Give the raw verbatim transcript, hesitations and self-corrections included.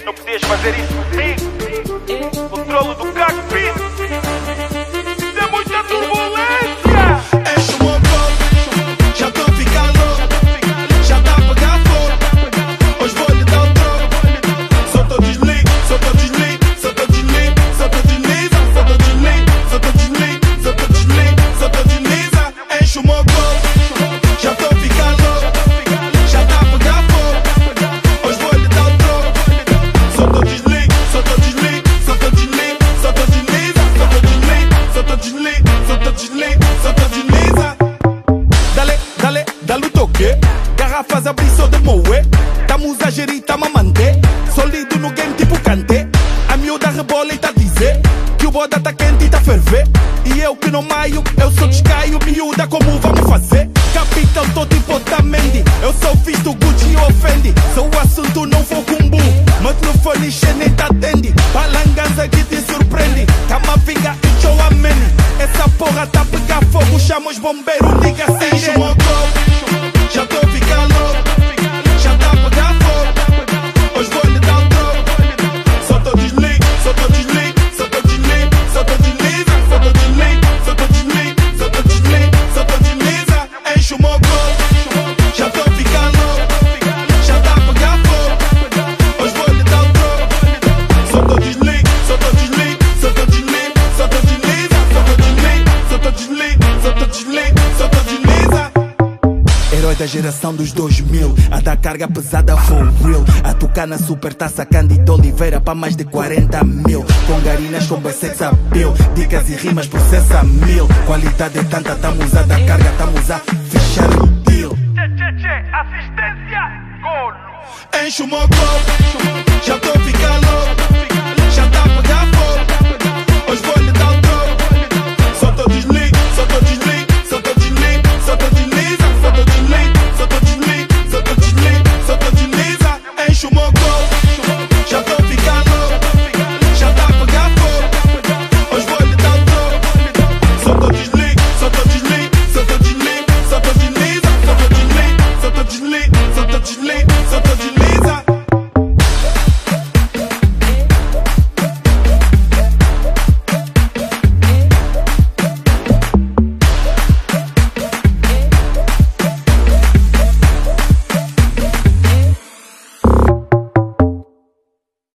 Não podias fazer isso comigo. Controlo do cockpit. Isso é muita turbulência. Enche o meu copo, já tô a ficar louco. Já tá a pegar fogo. Hoje vou lhe dar um troco. Só tô desligo, só tô desligo, só tô desligo, só tô desliza, só tô desligo, só tô desligo, só tô desligo, só tô desliza. Enche o meu copo, já tô a ficar louco. Já tá a pegar fogo. Hoje vou lhe dar um troco. Só tô desligo, só tô desligo, só tô desligo, só tô desliza, só tô desligo, só tô desligo, só tô desligo, só tô desliza. Dale, dale, dale o toque. Garrafas abri só de moe. Tamo a gerir, tamo a manter. Sólido no game tipo cante. A miúda rebola e tá a dizer que o boda tá quente e tá a ferver. E eu que não maio, eu só descaio. Miúda, como vamos fazer? Capitão, tô tipo Otamendi. Eu sou fiz do Gucci e ofende. Sou o assunto, não for com boom. Meu telefone cheio nem tá atende. Balanganza que te surpreende. Cama vinga e show amém. Essa porra tá a pegar fogo. Chama os bombeiros, liga sem enche o meu copo. Já tô a ficar louco. Já tá a pegar fogo. Hoje vou lhe dar um troco. Só tô desligo, só tô desligo, só tô desligo, só tô desliza, só tô desligo, só tô desligo, só tô desligo, só tô desliza. Enche o meu copo. Já tô a ficar louco. Já tá a pegar fogo. Hoje vou lhe dar um troco. Só tô desligo, só tô desligo, só tô desligo, só tô desliza, só tô desligo, só tô desligo, só tô desligo, só tô desliza. Herói da geração dos dois mil, a dar carga pesada for real. A tocar na super taça Cândido Oliveira para mais de quarenta mil. Com garinas com sex appeal, dicas e rimas processa mil. Qualidade é tanta, tamos a dar carga, tamos a fechar o deal. Tchê, tchê, tchê, assistência, golo. Enche o meu copo.